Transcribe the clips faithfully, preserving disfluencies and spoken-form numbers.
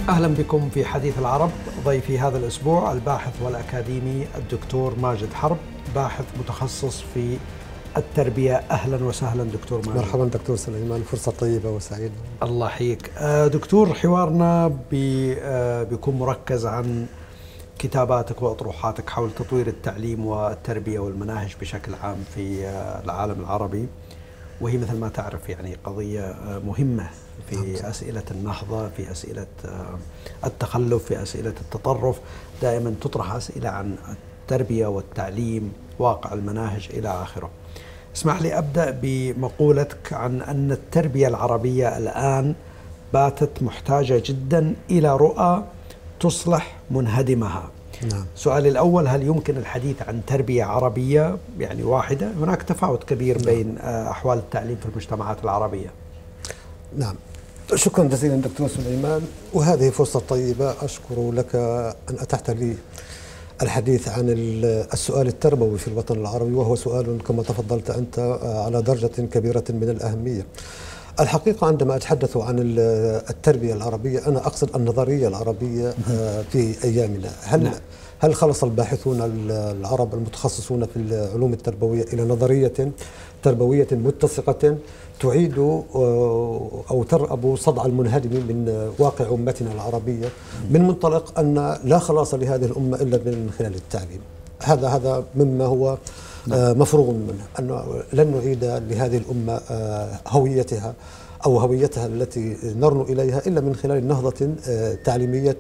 أهلا بكم في حديث العرب. ضيفي هذا الأسبوع الباحث والأكاديمي الدكتور ماجد حرب، باحث متخصص في التربية. أهلا وسهلا دكتور ماجد. مرحبا دكتور سليمان، فرصة طيبة وسعيدة. الله يحييك. دكتور، حوارنا بيكون مركز عن كتاباتك وأطروحاتك حول تطوير التعليم والتربية والمناهج بشكل عام في العالم العربي، وهي مثل ما تعرف يعني قضية مهمة في أسئلة النهضة، في أسئلة التخلف، في أسئلة التطرف. دائما تطرح أسئلة عن التربية والتعليم، واقع المناهج إلى آخره. اسمح لي أبدأ بمقولتك عن أن التربية العربية الآن باتت محتاجة جدا إلى رؤى تصلح منهدمها. نعم. سؤالي الأول: هل يمكن الحديث عن تربية عربية يعني واحدة؟ هناك تفاوت كبير نعم. بين أحوال التعليم في المجتمعات العربية. نعم، شكرا جزيلا دكتور سليمان، وهذه فرصة طيبة أشكر لك أن أتحت لي الحديث عن السؤال التربوي في الوطن العربي، وهو سؤال كما تفضلت أنت على درجة كبيرة من الأهمية. الحقيقة عندما أتحدث عن التربية العربية أنا أقصد النظرية العربية في أيامنا. هل نعم. هل خلص الباحثون العرب المتخصصون في العلوم التربوية إلى نظرية تربوية متسقة تعيد أو ترأب صدع المنهدم من واقع أمتنا العربية من منطلق أن لا خلاص لهذه الأمة إلا من خلال التعليم؟ هذا هذا مما هو مفروغ منه، أنه لن نعيد لهذه الأمة هويتها أو هويتها التي نرنو إليها إلا من خلال نهضة تعليمية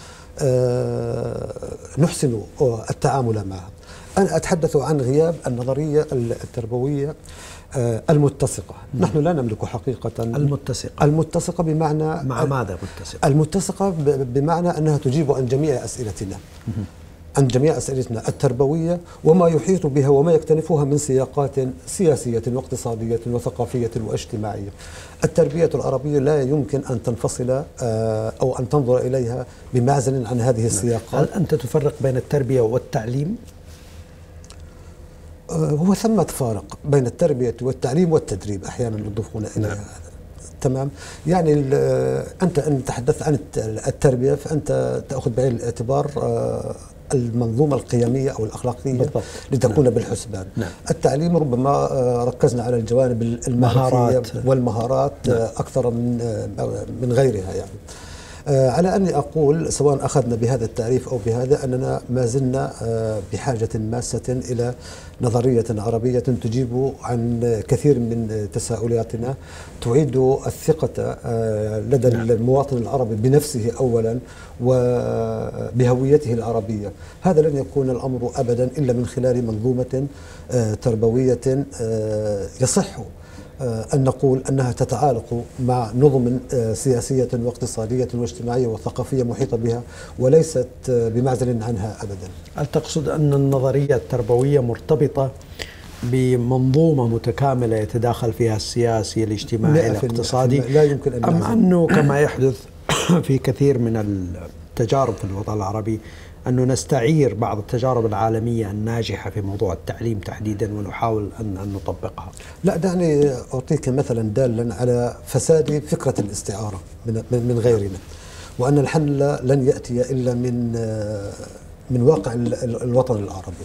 نحسن التعامل معها. أنا أتحدث عن غياب النظرية التربوية المتسقة. نحن لا نملك حقيقة المتسقة. المتسقة بمعنى مع ماذا متسقة؟ المتسقة بمعنى أنها تجيب عن جميع أسئلتنا، عن جميع أسئلتنا التربوية وما يحيط بها وما يكتنفها من سياقات سياسية واقتصادية وثقافية واجتماعية. التربية العربية لا يمكن أن تنفصل أو أن تنظر إليها بمعزل عن هذه السياقات. هل أنت تفرق بين التربية والتعليم؟ هو ثمة فارق بين التربية والتعليم والتدريب، أحيانا يضيفون إليها. نعم. تمام. يعني أنت أن تحدث عن التربية فأنت تأخذ بعين الاعتبار المنظومة القيمية أو الأخلاقية بالضبط. لتكون نعم. بالحسبان. نعم. التعليم ربما ركزنا على الجوانب المهارية والمهارات نعم. أكثر من من غيرها. يعني على أني أقول سواء أخذنا بهذا التعريف أو بهذا أننا ما زلنا بحاجة ماسة إلى نظرية عربية تجيب عن كثير من تساؤلاتنا، تعيد الثقة لدى المواطن العربي بنفسه أولا وبهويته العربية. هذا لن يكون الأمر أبدا إلا من خلال منظومة تربوية يصح أن نقول أنها تتعالق مع نظم سياسية واقتصادية واجتماعية وثقافية محيطة بها وليست بمعزل عنها أبدا. هل تقصد أن النظرية التربوية مرتبطة بمنظومة متكاملة يتداخل فيها السياسي الاجتماعي الاقتصادي، لا يمكن أن أم أنه كما يحدث في كثير من التجارب في الوطن العربي أنه نستعير بعض التجارب العالمية الناجحة في موضوع التعليم تحديدا ونحاول أن, أن نطبقها؟ لا، دعني أعطيك مثلا دالا على فساد فكرة الاستعارة من, من غيرنا، وأن الحل لن يأتي إلا من من واقع الوطن العربي.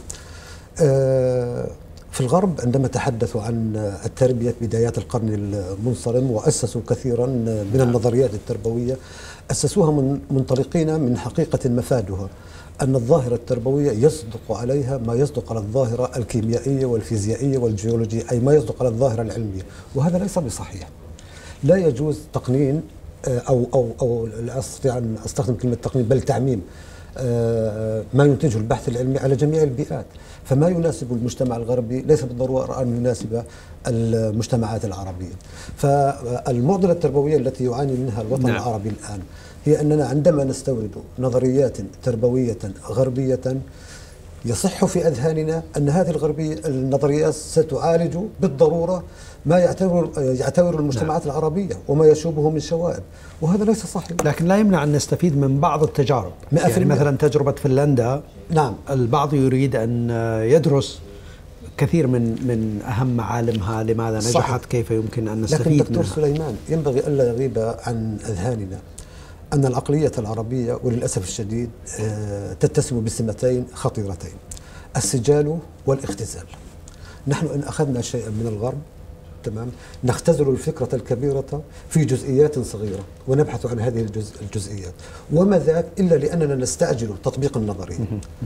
في الغرب عندما تحدثوا عن التربية بدايات القرن المنصرم وأسسوا كثيرا من النظريات التربوية، أسسوها من منطلقين من حقيقة مفادها أن الظاهرة التربوية يصدق عليها ما يصدق على الظاهرة الكيميائية والفيزيائية والجيولوجية، أي ما يصدق على الظاهرة العلمية، وهذا ليس بصحيح. لا يجوز تقنين أو أو أو لا أستطيع أن أستخدم كلمة تقنين بل تعميم ما ينتجه البحث العلمي على جميع البيئات. فما يناسب المجتمع الغربي ليس بالضرورة أن يناسب المجتمعات العربية. فالمعضلة التربوية التي يعاني منها الوطن نعم. العربي الآن هي أننا عندما نستورد نظريات تربوية غربية يصح في أذهاننا أن هذه الغربية النظريات ستعالج بالضرورة ما يعتبر يعتبر المجتمعات نعم. العربية وما يشوبه من شوائب، وهذا ليس صحيح. لكن لا يمنع أن نستفيد من بعض التجارب. يعني مثلا تجربة فنلندا، نعم، البعض يريد أن يدرس كثير من من أهم معالمها، لماذا نجحت، صحيح. كيف يمكن أن نستفيد منها. لكن دكتور منها. سليمان، ينبغي ألا يغيب عن أذهاننا أن العقلية العربية وللأسف الشديد تتسم بسمتين خطيرتين: السجال والاختزال. نحن إن أخذنا شيئا من الغرب، تمام، نختزل الفكرة الكبيرة في جزئيات صغيرة ونبحث عن هذه الجزء الجزئيات، وما ذاك إلا لأننا نستعجل تطبيق النظرية.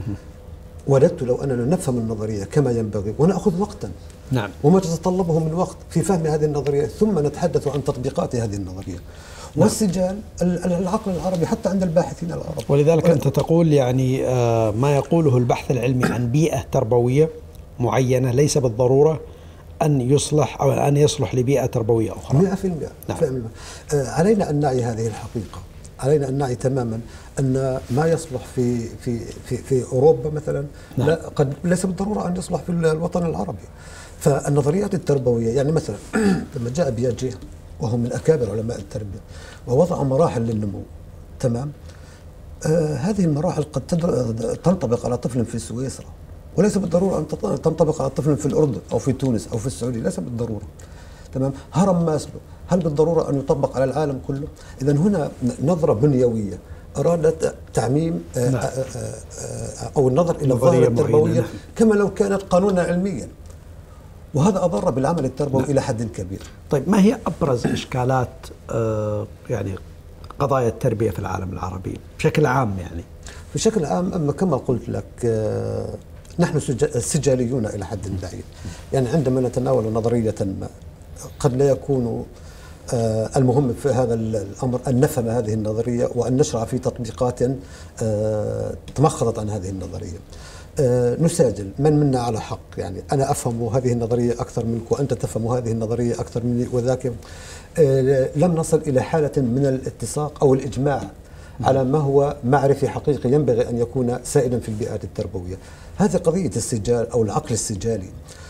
وددت لو أننا نفهم النظرية كما ينبغي ونأخذ وقتا، نعم، وما تتطلبه من وقت في فهم هذه النظرية، ثم نتحدث عن تطبيقات هذه النظرية. والسجال العقل العربي حتى عند الباحثين العرب. ولذلك أنت تقول يعني ما يقوله البحث العلمي عن بيئة تربوية معينة ليس بالضرورة أن يصلح أو أن يصلح لبيئة تربوية أخرى. مئة في المئة. نعم. علينا أن نعي هذه الحقيقة، علينا أن نعي تماما أن ما يصلح في في في, في أوروبا مثلا، نعم، لا قد ليس بالضرورة أن يصلح في الوطن العربي. فالنظريات التربوية يعني مثلا لما جاء بياجيه وهو من أكابر علماء التربية ووضع مراحل للنمو، تمام، آه هذه المراحل قد تنطبق على طفل في سويسرا وليس بالضرورة أن تنطبق على طفل في الأردن أو في تونس أو في السعودية، ليس بالضرورة، تمام. هرم ماسلو هل بالضرورة أن يطبق على العالم كله؟ إذن هنا نظرة بنيوية أرادت تعميم آه نعم. آه آه أو النظر إلى الظاهرة التربوية، نعم، كما لو كانت قانونا علميا، وهذا أضر بالعمل التربوي، نعم، إلى حد كبير. طيب ما هي أبرز إشكالات آه يعني قضايا التربية في العالم العربي بشكل عام؟ يعني بشكل عام أما كما قلت لك آه نحن سجاليون إلى حد بعيد. يعني عندما نتناول نظرية ما قد لا يكون آه المهم في هذا الأمر أن نفهم هذه النظرية وأن نشرع في تطبيقات آه تمخضت عن هذه النظرية. آه نساجل من منا على حق، يعني أنا أفهم هذه النظرية أكثر منك وأنت تفهم هذه النظرية أكثر مني، وذاك آه لم نصل إلى حالة من الاتساق أو الإجماع على ما هو معرفي حقيقي ينبغي أن يكون سائدا في البيئات التربوية. هذه قضية السجال أو العقل السجالي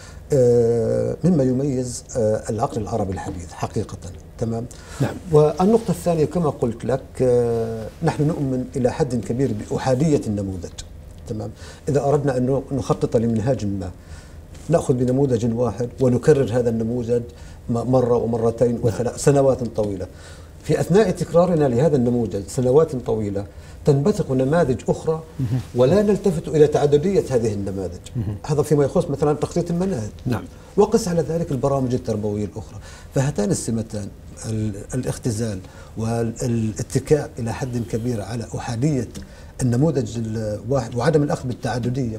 آه مما يميز آه العقل العربي الحديث حقيقة، تمام، نعم. والنقطة الثانية كما قلت لك آه نحن نؤمن إلى حد كبير بأحادية النموذج، تمام. إذا أردنا أن نخطط لمنهاج ما نأخذ بنموذج واحد ونكرر هذا النموذج مرة ومرتين وثلاث سنوات طويلة. في أثناء تكرارنا لهذا النموذج سنوات طويلة تنبثق نماذج أخرى ولا نلتفت إلى تعددية هذه النماذج. هذا فيما يخص مثلا تخطيط المناهج، نعم، وقس على ذلك البرامج التربوية الأخرى. فهاتان السمتان الاختزال والاتكاء إلى حد كبير على أحادية النموذج الواحد وعدم الأخذ بالتعددية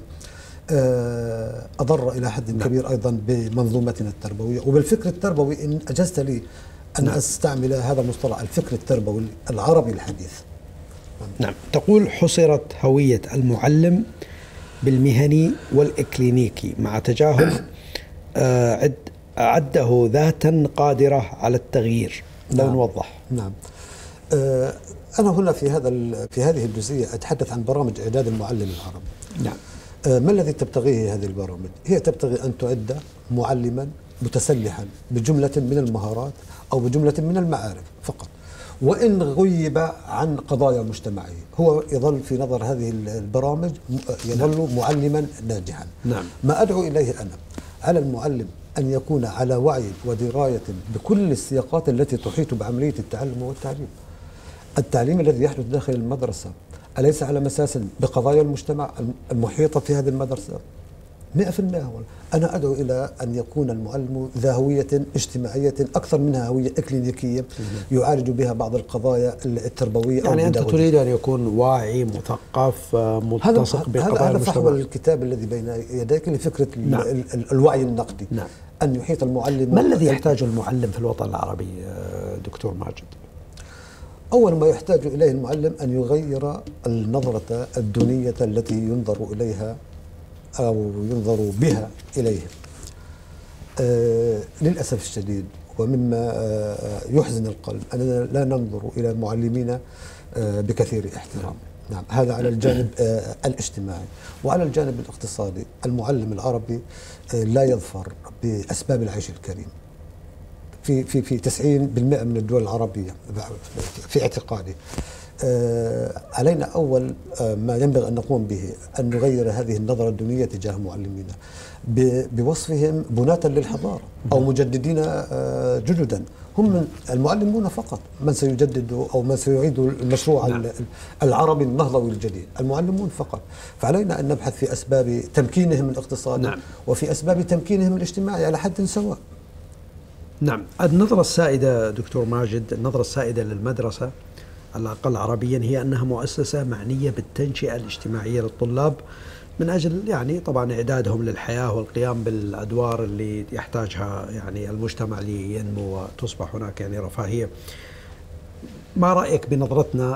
أضر إلى حد كبير أيضا بمنظومتنا التربوية وبالفكر التربوي. إن أجزت لي أن نعم. أستعمل هذا المصطلح الفكر التربوي العربي الحديث. نعم. تقول حصرت هوية المعلم بالمهني والإكلينيكي مع تجاهل آه عد أعده ذاتا قادرة على التغيير. لو نعم. نوضح. نعم. آه أنا هنا في هذا في هذه الجزئية أتحدث عن برامج إعداد المعلم العربي. نعم. آه ما الذي تبتغيه هذه البرامج؟ هي تبتغي أن تعد معلما متسلحا بجملة من المهارات أو بجملة من المعارف فقط، وإن غيب عن قضايا مجتمعية هو يظل في نظر هذه البرامج يظل نعم. معلما ناجحا. نعم. ما أدعو إليه أنا على المعلم أن يكون على وعي ودراية بكل السياقات التي تحيط بعملية التعلم والتعليم. التعليم الذي يحدث داخل المدرسة أليس على مساس بقضايا المجتمع المحيطة في هذه المدرسة؟ مئة في المئة. أنا أدعو إلى أن يكون المعلم ذا هوية اجتماعية أكثر منها هوية إكلينيكية يعالج بها بعض القضايا التربوية. يعني أنت تريد أن يكون واعي مثقف ملتصق بقضايا هذا المجتمع. فحوى الكتاب الذي بين يديك لفكرة نعم. الوعي النقدي. نعم. أن يحيط المعلم. ما الذي يحتاجه المعلم في الوطن العربي دكتور ماجد؟ أول ما يحتاج إليه المعلم أن يغير النظرة الدونية التي ينظر إليها أو ينظر بها إليه. آه للأسف الشديد ومما آه يحزن القلب أننا لا ننظر إلى معلمينا آه بكثير احترام. نعم. هذا على الجانب آه الاجتماعي. وعلى الجانب الاقتصادي المعلم العربي آه لا يظفر بأسباب العيش الكريم. في في في تسعين بالمئة من الدول العربية في اعتقادي. آه علينا أول آه ما ينبغي أن نقوم به أن نغير هذه النظرة الدونية تجاه معلمينا بوصفهم بناة للحضارة أو مجددين آه جددا. هم المعلمون فقط من سيجدد أو من سيعيد المشروع نعم. العربي النهضوي الجديد، المعلمون فقط. فعلينا أن نبحث في أسباب تمكينهم الاقتصادي نعم. وفي أسباب تمكينهم الاجتماعي على حد سواء. نعم. النظرة السائدة دكتور ماجد، النظرة السائدة للمدرسة على الأقل عربيا هي أنها مؤسسة معنية بالتنشئة الاجتماعية للطلاب من أجل يعني طبعا إعدادهم للحياة والقيام بالأدوار اللي يحتاجها يعني المجتمع لينمو وتصبح هناك يعني رفاهية. ما رأيك بنظرتنا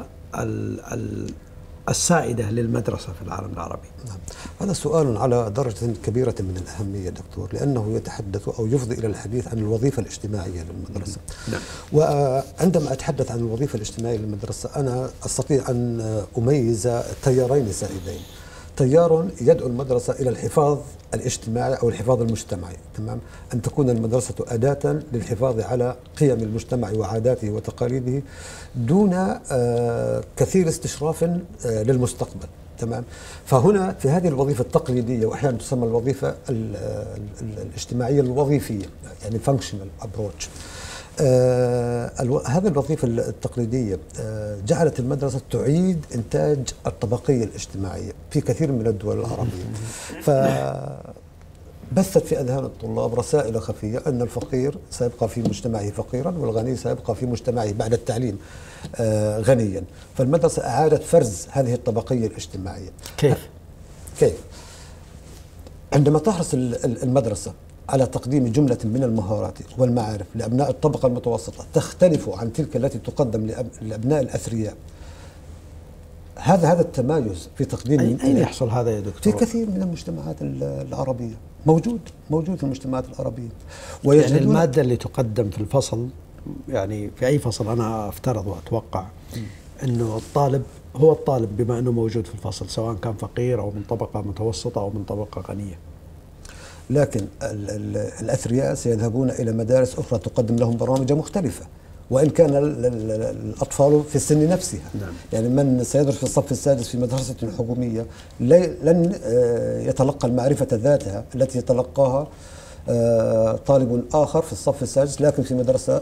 السائدة للمدرسة في العالم العربي؟ نعم. هذا سؤال على درجة كبيرة من الأهمية دكتور، لأنه يتحدث أو يفضي إلى الحديث عن الوظيفة الاجتماعية للمدرسة. نعم. وعندما أتحدث عن الوظيفة الاجتماعية للمدرسة أنا أستطيع أن أميز تيارين سائدين. تيار يدعو المدرسة إلى الحفاظ الاجتماعي أو الحفاظ المجتمعي، تمام؟ أن تكون المدرسة أداة للحفاظ على قيم المجتمع وعاداته وتقاليده دون آه كثير استشراف آه للمستقبل، تمام؟ فهنا في هذه الوظيفة التقليدية وأحيانا تسمى الوظيفة ال ال الاجتماعية الوظيفية، يعني functional approach. آه هذه الوظيفة التقليدية آه جعلت المدرسة تعيد إنتاج الطبقية الاجتماعية في كثير من الدول العربية، فبثت في أذهان الطلاب رسائل خفية أن الفقير سيبقى في مجتمعه فقيرا والغني سيبقى في مجتمعه بعد التعليم آه غنيا. فالمدرسة أعادت فرز هذه الطبقية الاجتماعية. كيف؟ كيف؟ عندما تحرص المدرسة على تقديم جملة من المهارات والمعارف لأبناء الطبقة المتوسطة تختلف عن تلك التي تقدم لأبناء الأثرياء، هذا هذا التمايز في تقديم أين, أين يحصل هذا يا دكتور؟ في كثير من المجتمعات العربية، موجود موجود في المجتمعات العربية. يعني المادة اللي تقدم في الفصل، يعني في أي فصل أنا أفترض وأتوقع أنه الطالب هو الطالب بما أنه موجود في الفصل، سواء كان فقير أو من طبقة متوسطة أو من طبقة غنية. لكن ال ال الأثرياء سيذهبون إلى مدارس أخرى تقدم لهم برامج مختلفة، وإن كان ال ال الأطفال في السن نفسها. نعم. يعني من سيدرس في الصف السادس في مدرسة حكومية لن يتلقى المعرفة ذاتها التي يتلقاها طالب آخر في الصف السادس لكن في مدرسة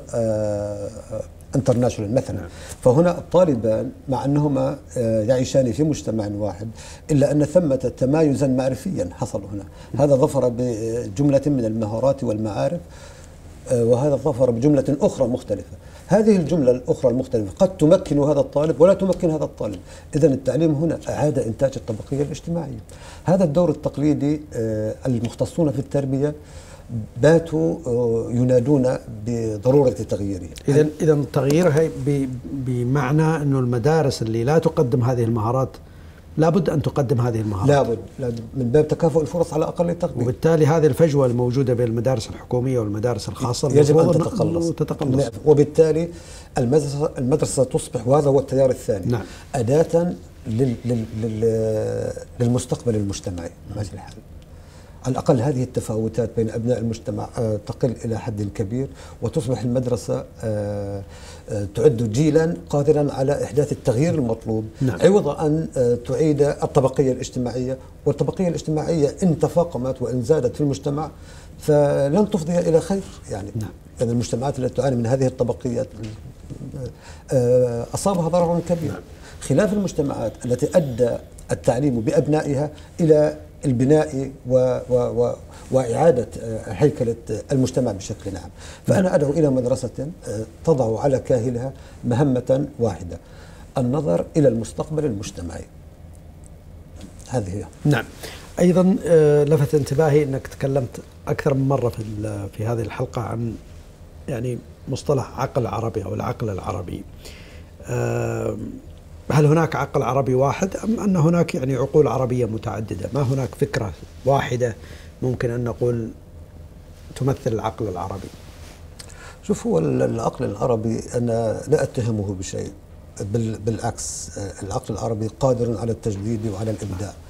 انترناشونال مثلا. نعم. فهنا الطالبان مع أنهما يعيشان في مجتمع واحد إلا أن ثمة تمايزا معرفيا حصل هنا. هذا ظفر بجملة من المهارات والمعارف وهذا ظفر بجملة أخرى مختلفة. هذه الجملة الأخرى المختلفة قد تمكن هذا الطالب ولا تمكن هذا الطالب. إذن التعليم هنا أعاد إنتاج الطبقية الاجتماعية. هذا الدور التقليدي المختصون في التربية باتوا ينادون بضرورة تغييره. إذن إذن تغييرها بمعنى أنه المدارس اللي لا تقدم هذه المهارات لابد أن تقدم هذه المهارات. لابد, لابد من باب تكافؤ الفرص على أقل التقدير. وبالتالي هذه الفجوة الموجودة بين المدارس الحكومية والمدارس الخاصة يجب أن تتقلص. تتقلص. وبالتالي المدرسة, المدرسة تصبح، وهذا هو التيار الثاني، نعم. أداة لل لل للمستقبل المجتمعي. ماشي الحال. على الأقل هذه التفاوتات بين أبناء المجتمع تقل إلى حد كبير وتصبح المدرسة تعد جيلا قادرا على إحداث التغيير المطلوب. نعم. عوض أن تعيد الطبقية الاجتماعية، والطبقية الاجتماعية إن تفاقمت وإن زادت في المجتمع فلن تفضي إلى خير. يعني نعم. يعني المجتمعات التي تعاني من هذه الطبقية أصابها ضرر كبير. نعم. خلاف المجتمعات التي أدى التعليم بأبنائها إلى البناء و و و وإعادة هيكلة المجتمع بشكل عام. فأنا أدعو إلى مدرسة تضع على كاهلها مهمة واحدة، النظر إلى المستقبل المجتمعي. هذه هي. نعم. أيضا لفت انتباهي أنك تكلمت أكثر من مرة في في هذه الحلقة عن يعني مصطلح عقل عربي أو العقل العربي. هل هناك عقل عربي واحد أم أن هناك يعني عقول عربية متعددة؟ ما هناك فكرة واحدة ممكن أن نقول تمثل العقل العربي؟ شوف، هو العقل العربي أنا لا أتهمه بشيء، بالعكس العقل العربي قادر على التجديد وعلى الإبداع،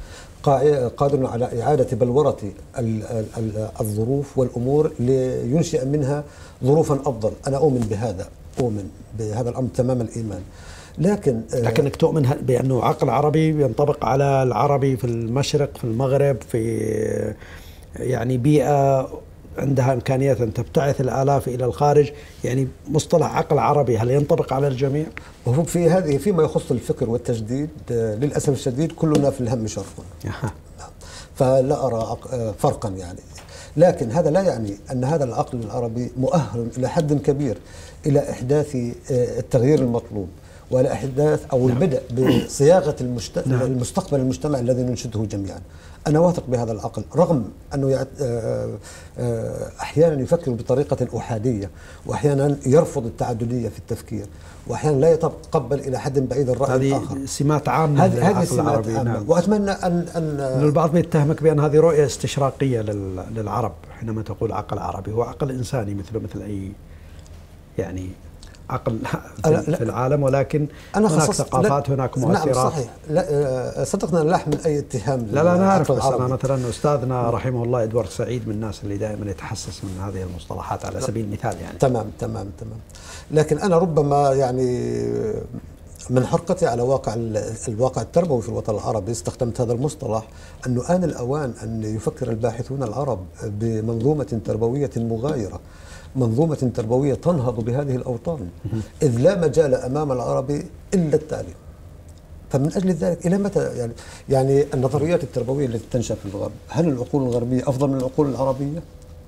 قادر على إعادة بلورة الظروف والأمور لينشئ منها ظروفا أفضل. أنا أؤمن بهذا، أؤمن بهذا الأمر تمام الإيمان. لكن لكنك تؤمن بأنه عقل عربي ينطبق على العربي في المشرق، في المغرب، في يعني بيئة عندها إمكانيات أن تبتعث الآلاف إلى الخارج، يعني مصطلح عقل عربي هل ينطبق على الجميع؟ وهو في هذه فيما يخص الفكر والتجديد للأسف الشديد كلنا في الهم شرفون، فلا أرى فرقا يعني. لكن هذا لا يعني أن هذا العقل العربي مؤهل إلى حد كبير إلى إحداث التغيير المطلوب ولا إحداث أو البدء بصياغة المجت... المستقبل المجتمع الذي ننشده جميعا. أنا واثق بهذا العقل رغم أنه أحيانا يفكر بطريقة أحادية، وأحيانا يرفض التعددية في التفكير، وأحيانا لا يتقبل إلى حد بعيد الرأي الآخر. هذه سمات عامة هذه سمات عامة. نعم. وأتمنى أن أن البعض بيتهمك بأن هذه رؤية استشراقية للعرب حينما تقول عقل عربي. هو عقل إنساني مثله مثل أي يعني عقل في العالم، ولكن أنا هناك ثقافات، هناك مؤثرات. نعم صحيح. لا صدقنا لا أحمل أي اتهام. لا لا أنا أعرف، بس أنا مثلا أستاذنا رحمه الله إدوارد سعيد من الناس اللي دائما يتحسس من هذه المصطلحات على سبيل المثال يعني. تمام تمام تمام. لكن أنا ربما يعني من حرقتي على واقع الواقع التربوي في الوطن العربي استخدمت هذا المصطلح، أنه آن الأوان أن يفكر الباحثون العرب بمنظومة تربوية مغايرة، منظومة تربوية تنهض بهذه الأوطان، إذ لا مجال أمام العربي إلا التعليم. فمن أجل ذلك إلى متى يعني يعني النظريات التربوية التي تنشأ في الغرب، هل العقول الغربية أفضل من العقول العربية؟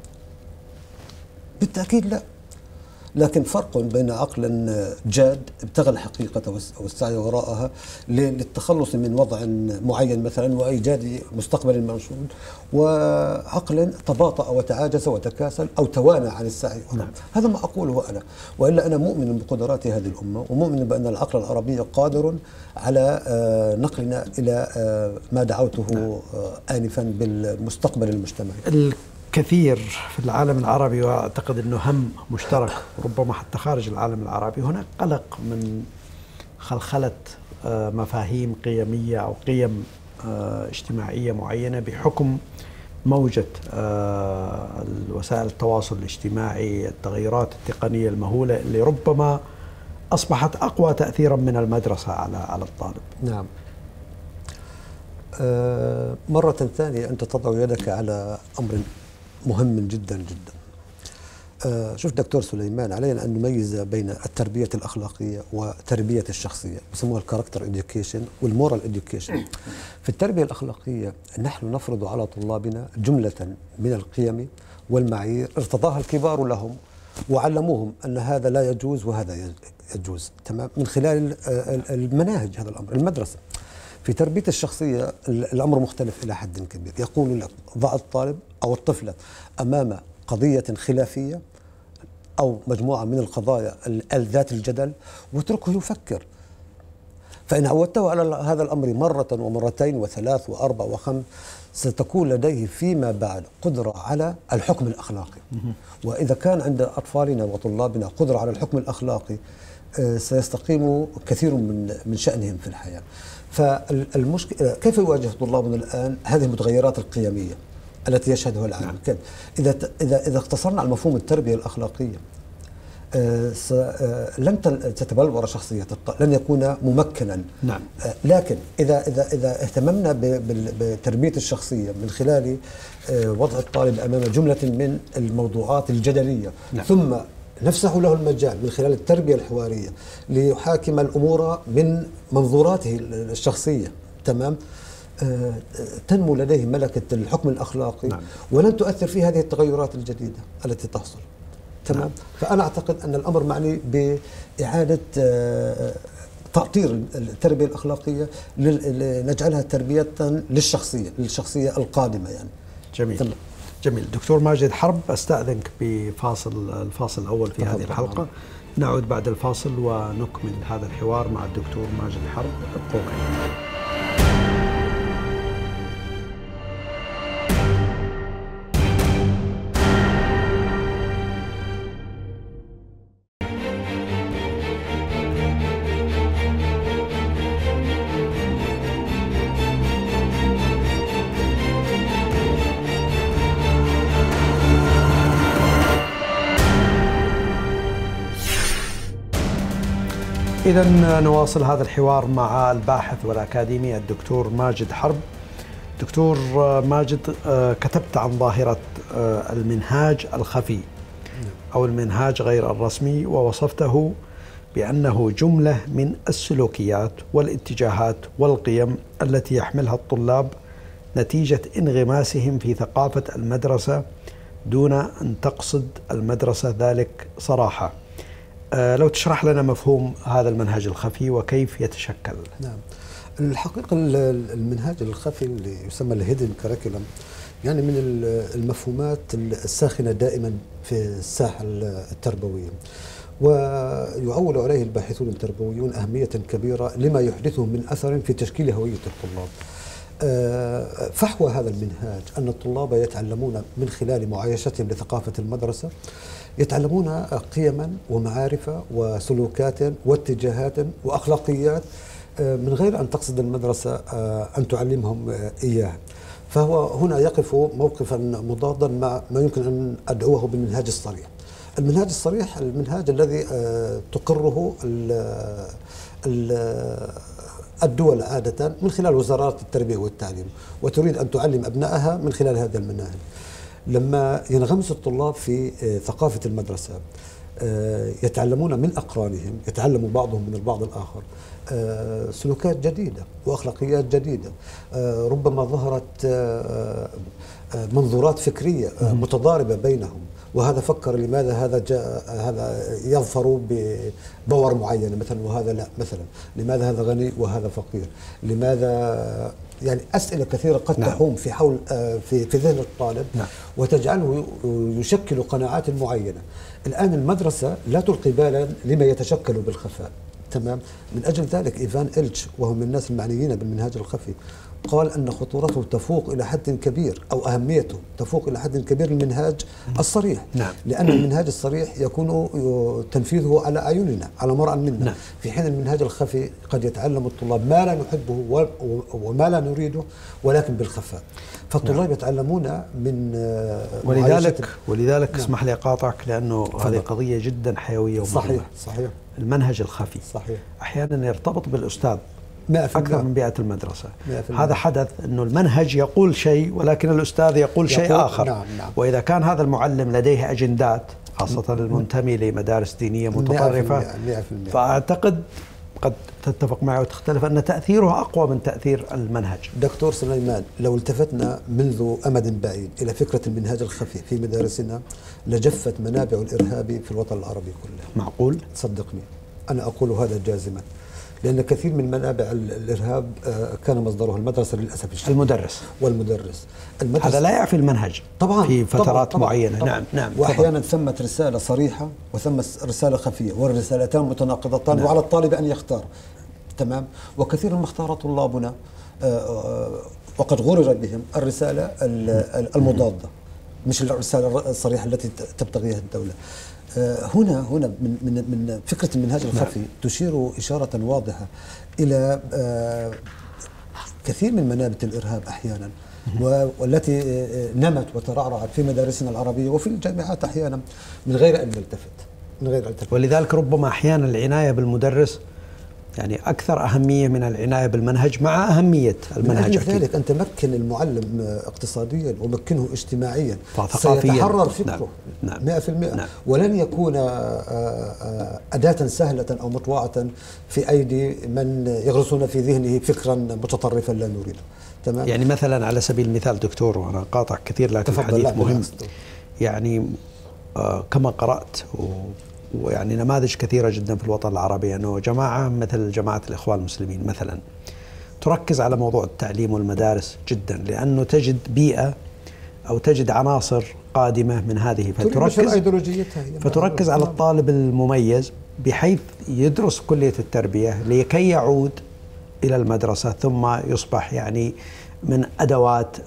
بالتأكيد لا. لكن فرق بين عقل جاد ابتغى الحقيقة والسعي وراءها للتخلص من وضع معين مثلا وإيجاد مستقبل منشود، وعقل تباطأ وتعاجز وتكاسل أو توانى عن السعي. نعم. هذا ما أقوله أنا، وإلا أنا مؤمن بقدرات هذه الأمة، ومؤمن بأن العقل العربي قادر على نقلنا إلى ما دعوته نعم. آنفا بالمستقبل المجتمعي. كثير في العالم العربي، وأعتقد أنه هم مشترك ربما حتى خارج العالم العربي، هناك قلق من خلخلة مفاهيم قيمية أو قيم اجتماعية معينة بحكم موجة وسائل التواصل الاجتماعي، التغيرات التقنية المهولة اللي ربما أصبحت أقوى تأثيرا من المدرسة على على الطالب. نعم. مرة ثانية أنت تضع يدك على أمر مهم جدا جدا. آه شوف دكتور سليمان، علينا أن نميز بين التربية الأخلاقية وتربية الشخصية، يسموها الكاركتر إديوكيشن والمورال إديوكيشن. في التربية الأخلاقية نحن نفرض على طلابنا جملة من القيم والمعايير ارتضاها الكبار لهم وعلموهم أن هذا لا يجوز وهذا يجوز، تمام، من خلال المناهج، هذا الأمر المدرسة. في تربية الشخصية الأمر مختلف إلى حد كبير. يقول لك ضع الطالب أو الطفلة أمام قضية خلافية أو مجموعة من القضايا ذات الجدل واتركه يفكر، فإن عودته على هذا الأمر مرة ومرتين وثلاث وأربع وخمس ستكون لديه فيما بعد قدرة على الحكم الأخلاقي. وإذا كان عند أطفالنا وطلابنا قدرة على الحكم الأخلاقي سيستقيم كثير من من شأنهم في الحياة. فالمشكلة كيف يواجه طلابنا الآن هذه المتغيرات القيمية التي يشهدها العالم؟ نعم. كيف؟ إذا إذا إذا اقتصرنا على مفهوم التربية الأخلاقية آه آه لن تتبلور شخصية الطالب، لن يكون ممكنا. نعم. آه لكن إذا إذا إذا اهتممنا بتربية الشخصية من خلال آه وضع الطالب أمام جملة من الموضوعات الجدلية، نعم. ثم نفسه له المجال من خلال التربية الحوارية ليحاكم الأمور من منظوراته الشخصية، تمام، آه تنمو لديه ملكة الحكم الأخلاقي. نعم. ولن تؤثر في هذه التغيرات الجديدة التي تحصل، تمام. نعم. فأنا أعتقد أن الأمر معني بإعادة آه تأطير التربية الأخلاقية لنجعلها تربية للشخصية للشخصية القادمة يعني. جميل. تمام. جميل. دكتور ماجد حرب، أستأذنك بفاصل الفاصل الأول في هذه الحلقة. نعود بعد الفاصل ونكمل هذا الحوار مع الدكتور ماجد حرب. ابقوا معنا. إذا نواصل هذا الحوار مع الباحث والأكاديمي الدكتور ماجد حرب. دكتور ماجد، كتبت عن ظاهرة المنهاج الخفي أو المنهاج غير الرسمي، ووصفته بأنه جملة من السلوكيات والاتجاهات والقيم التي يحملها الطلاب نتيجة انغماسهم في ثقافة المدرسة دون أن تقصد المدرسة ذلك صراحة. لو تشرح لنا مفهوم هذا المنهج الخفي وكيف يتشكل. نعم، الحقيقة المنهاج الخفي اللي يسمى الهيدن كاريكولم يعني من المفهومات الساخنة دائما في الساحة التربوية، ويعول عليه الباحثون التربويون أهمية كبيرة لما يحدثه من أثر في تشكيل هوية الطلاب. فحوى هذا المنهاج أن الطلاب يتعلمون من خلال معايشتهم لثقافة المدرسة، يتعلمون قيما ومعارف وسلوكات واتجاهات وأخلاقيات من غير أن تقصد المدرسة أن تعلمهم إياها. فهو هنا يقف موقفا مضادا مع ما يمكن أن أدعوه بالمنهاج الصريح. المنهاج الصريح المنهاج الذي تقره الدول عادة من خلال وزارات التربية والتعليم، وتريد أن تعلم أبنائها من خلال هذا المناهج. لما ينغمس الطلاب في ثقافة المدرسة يتعلمون من أقرانهم، يتعلم بعضهم من البعض الآخر سلوكات جديدة وأخلاقيات جديدة، ربما ظهرت منظورات فكرية متضاربة بينهم، وهذا فكر لماذا هذا جاء هذا يظفر ببور معينة مثلا وهذا لا مثلا، لماذا هذا غني وهذا فقير، لماذا يعني أسئلة كثيرة قد نعم. تحوم في حول في في ذهن الطالب نعم. وتجعله يشكل قناعات معينة. الآن المدرسة لا تلقي بالا لما يتشكل بالخفاء، تمام. من أجل ذلك إيفان إلتش وهو من الناس المعنيين بالمنهاج الخفي قال أن خطورته تفوق إلى حد كبير أو أهميته تفوق إلى حد كبير المنهاج الصريح نعم. لأن المنهاج الصريح يكون تنفيذه على أعيننا على مرأى منا نعم. في حين المنهاج الخفي قد يتعلم الطلاب ما لا نحبه وما لا نريده ولكن بالخفاء. فالطلاب نعم. يتعلمون من ولذلك ولذلك نعم. اسمح لي أقاطعك لأنه فضل. هذه قضية جدا حيوية ومهمة. صحيح صحيح. المنهج الخفي صحيح. أحيانا يرتبط بالأستاذ مئة بالمئة. أكثر من بيئة المدرسة. هذا حدث أنه المنهج يقول شيء ولكن الأستاذ يقول شيء يقول آخر نعم نعم. وإذا كان هذا المعلم لديه أجندات خاصة المنتمي لمدارس دينية متطرفة مئة بالمئة. فأعتقد قد تتفق معي وتختلف أن تأثيره أقوى من تأثير المنهج. دكتور سليمان، لو التفتنا منذ أمد بعيد إلى فكرة المنهاج الخفي في مدارسنا لجفت منابع الإرهاب في الوطن العربي كله. معقول؟ صدقني أنا أقول هذا جازما، لأن كثير من منابع الإرهاب كان مصدره المدرسة للأسف الشديد. المدرس والمدرس هذا لا يعفي المنهج طبعا في فترات طبعًا طبعًا معينة طبعًا نعم نعم. وأحيانا ثمة رسالة صريحة وثم رسالة خفية والرسالتان متناقضتان نعم. وعلى الطالب أن يختار، تمام. وكثيرا ما اختار طلابنا وقد غرر بهم الرسالة المضادة مش الرسالة الصريحة التي تبتغيها الدولة. هنا هنا من من من فكرة المنهاج الخفي نعم. تشير إشارة واضحة إلى كثير من منابت الإرهاب أحيانا والتي نمت وترعرعت في مدارسنا العربية وفي الجامعات أحيانا من غير أن نلتفت من غير أن نلتفت. ولذلك ربما أحيانا العناية بالمدرس يعني أكثر أهمية من العناية بالمنهج مع أهمية المنهج. لذلك أن تمكن المعلم اقتصاديا ومكنه اجتماعيا سيتحرر فكره نعم. مئة في المئة نعم. ولن يكون أداة سهلة أو مطوعة في أيدي من يغرسون في ذهنه فكرا متطرفا لا نريده، تمام. يعني مثلا على سبيل المثال دكتور، وأنا قاطع كثير لكن الحديث مهم، يعني آه كما قرأت و ويعني نماذج كثيرة جدا في الوطن العربي أنه جماعة مثل جماعة الإخوان المسلمين مثلا تركز على موضوع التعليم والمدارس جدا، لأنه تجد بيئة أو تجد عناصر قادمة من هذه فتركز فتركز على الطالب المميز بحيث يدرس كلية التربية لكي يعود إلى المدرسة ثم يصبح يعني من أدوات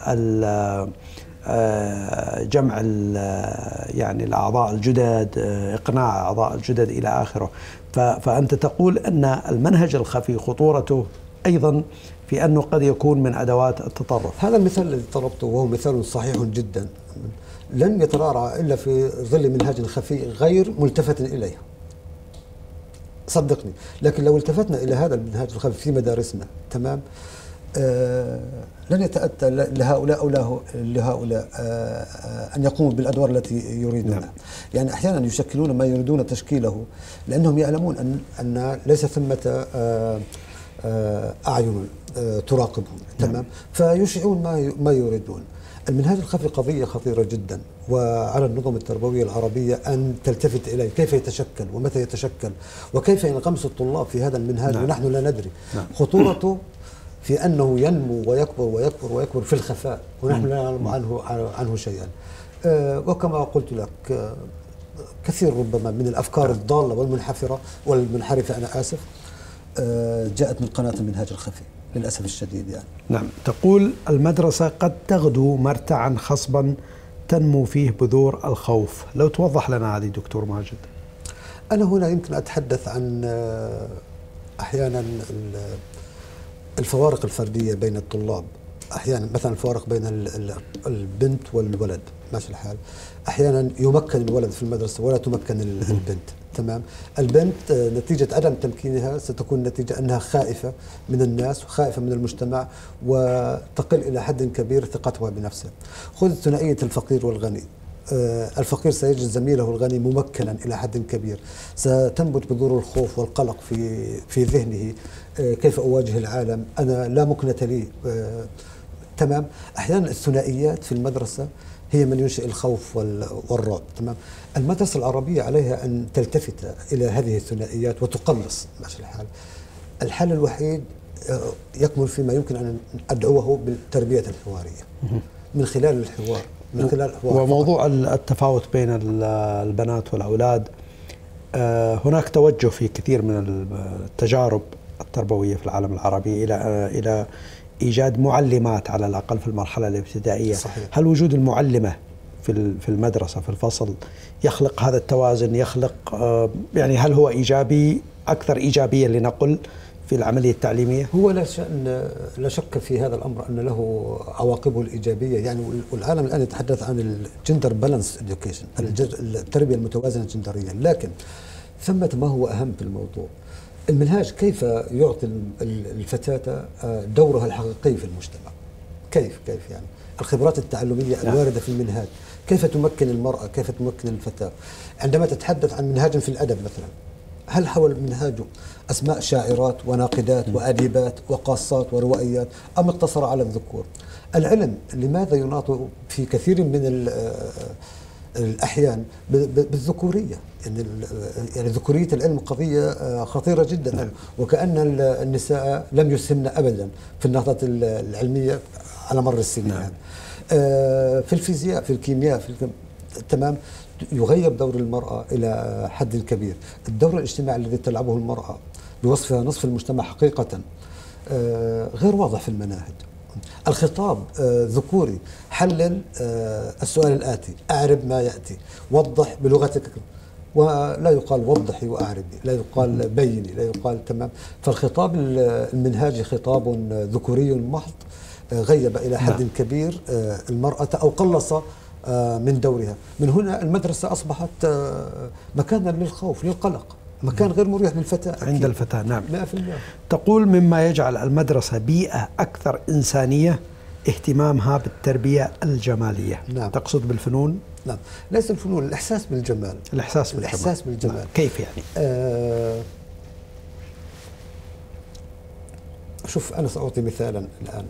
جمع يعني الأعضاء الجدد، إقناع أعضاء الجدد إلى آخره. فأنت تقول أن المنهج الخفي خطورته أيضا في أنه قد يكون من أدوات التطرف. هذا المثال الذي طلبته وهو مثال صحيح جدا، لن يترعرع إلا في ظل منهاج خفي غير ملتفت إليه. صدقني. لكن لو التفتنا إلى هذا المنهاج الخفي في مدارسنا، تمام، آه لن يتأتى لهؤلاء أو له لهؤلاء آه آه أن يقوموا بالأدوار التي يريدونها. نعم. يعني أحيانا يشكلون ما يريدون تشكيله لأنهم يعلمون أن أن ليس ثمة آه آه أعين آه تراقبهم. نعم. تمام، فيشيعون ما ما يريدون. المنهاج الخفي قضية خطيرة جدا، وعلى النظم التربوية العربية أن تلتفت إليه، كيف يتشكل ومتى يتشكل وكيف ينغمس الطلاب في هذا المنهاج. نعم. ونحن لا ندري. نعم. خطورته في أنه ينمو ويكبر ويكبر ويكبر في الخفاء، ونحن لا نعلم عنه عنه شيئا. أه وكما قلت لك، أه كثير ربما من الأفكار الضالة والمنحفرة والمنحرفة، أنا آسف، أه جاءت من قناة المنهاج الخفي للأسف الشديد يعني. نعم. تقول المدرسة قد تغدو مرتعا خصبا تنمو فيه بذور الخوف. لو توضح لنا هذه دكتور ماجد. أنا هنا يمكن أتحدث عن أحيانا الفوارق الفردية بين الطلاب. أحيانا مثلا الفوارق بين البنت والولد، ماشي الحال. أحيانا يمكن الولد في المدرسة ولا تمكن البنت. تمام. البنت نتيجة عدم تمكينها ستكون نتيجة أنها خائفة من الناس وخائفة من المجتمع، وتقل إلى حد كبير ثقتها بنفسها. خذ ثنائية الفقير والغني. الفقير سيجد زميله الغني ممكنا إلى حد كبير، ستنبت بذور الخوف والقلق في في ذهنه. كيف أواجه العالم؟ أنا لا مكنة لي. تمام. أحيانا الثنائيات في المدرسة هي من ينشئ الخوف والرعب. تمام. المدرسة العربية عليها أن تلتفت إلى هذه الثنائيات وتقلص، ماشي الحال. الحل الوحيد يكمن فيما يمكن أن أدعوه بالتربية الحوارية من خلال الحوار. من خلال الحوار وموضوع فقط. التفاوت بين البنات والأولاد، هناك توجه في كثير من التجارب التربوية في العالم العربي إلى إلى إيجاد معلمات على الأقل في المرحلة الابتدائية. صحيح. هل وجود المعلمة في في المدرسة في الفصل يخلق هذا التوازن؟ يخلق يعني هل هو إيجابي أكثر إيجابية لنقل في العملية التعليمية؟ هو لا شأن لا شك في هذا الأمر أن له عواقبه الإيجابية يعني. والعالم الآن يتحدث عن الجندر بالانس إديوكيشن، التربية المتوازنة جندريا. لكن ثمة ما هو أهم في الموضوع، المنهاج كيف يعطي الفتاة دورها الحقيقي في المجتمع. كيف كيف يعني الخبرات التعلمية الواردة في المنهاج، كيف تمكن المرأة، كيف تمكن الفتاة. عندما تتحدث عن منهاج في الأدب مثلا، هل حول منهاجه أسماء شاعرات وناقدات وأديبات وقاصات وروائيات أم اقتصر على الذكور؟ العلم لماذا يناط في كثير من الأحيان بالذكورية؟ يعني يعني ذكورية العلم قضية خطيرة جدا. نعم. وكأن النساء لم يسهمن أبدا في النهضة العلمية على مر السنين. نعم. في الفيزياء، في الكيمياء، في الكم... تمام. يغيب دور المرأة إلى حد كبير. الدور الاجتماعي الذي تلعبه المرأة بوصفها نصف المجتمع حقيقة غير واضح في المناهج. الخطاب ذكوري. حلل السؤال الآتي، أعرب ما يأتي، وضح بلغتك، ولا يقال وضحي وأعربي، لا يقال بيني، لا يقال. تمام. فالخطاب المنهاجي خطاب ذكوري محض غيب إلى حد كبير المرأة أو قلص من دورها. من هنا المدرسة أصبحت مكانا للخوف، للقلق، مكان غير مريح للفتاة عند أكيد. الفتاة. نعم. مئة في المئة. تقول مما يجعل المدرسة بيئة أكثر إنسانية اهتمامها بالتربية الجمالية. نعم. تقصد بالفنون؟ نعم، ليس الفنون، الإحساس بالجمال. الإحساس بالجمال. الإحساس بالجمال. نعم. كيف يعني؟ آه شوف، أنا سأعطي مثالا الآن.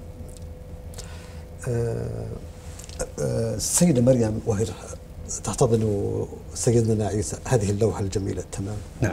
آه السيدة مريم وهي تحتضن سيدنا عيسى، هذه اللوحة الجميلة. تمام. نعم.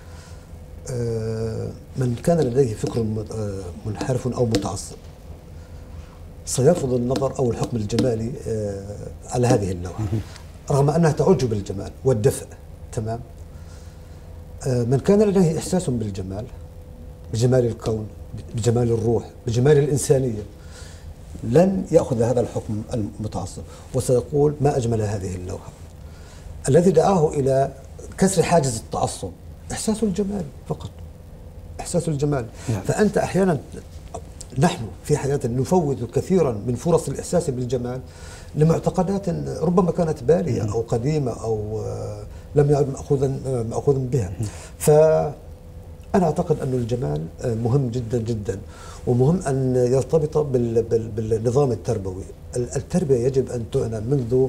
آه من كان لديه فكر منحرف أو متعصب سيرفض النظر أو الحكم الجمالي آه على هذه اللوحة رغم أنها تعج بالجمال والدفء. تمام. آه من كان لديه إحساس بالجمال، بجمال الكون، بجمال الروح، بجمال الإنسانية، لن يأخذ هذا الحكم المتعصب وسيقول ما أجمل هذه اللوحة. الذي دعاه إلى كسر حاجز التعصب إحساس الجمال فقط، إحساس الجمال. يعني. فأنت أحيانا، نحن في حياتنا نفوت كثيرا من فرص الإحساس بالجمال لمعتقدات ربما كانت بالية أو قديمة أو لم يعد مأخوذا مأخوذا بها. ف أنا أعتقد أن الجمال مهم جدا جدا، ومهم أن يرتبط بال بال بالنظام التربوي. التربية يجب أن تعنى منذ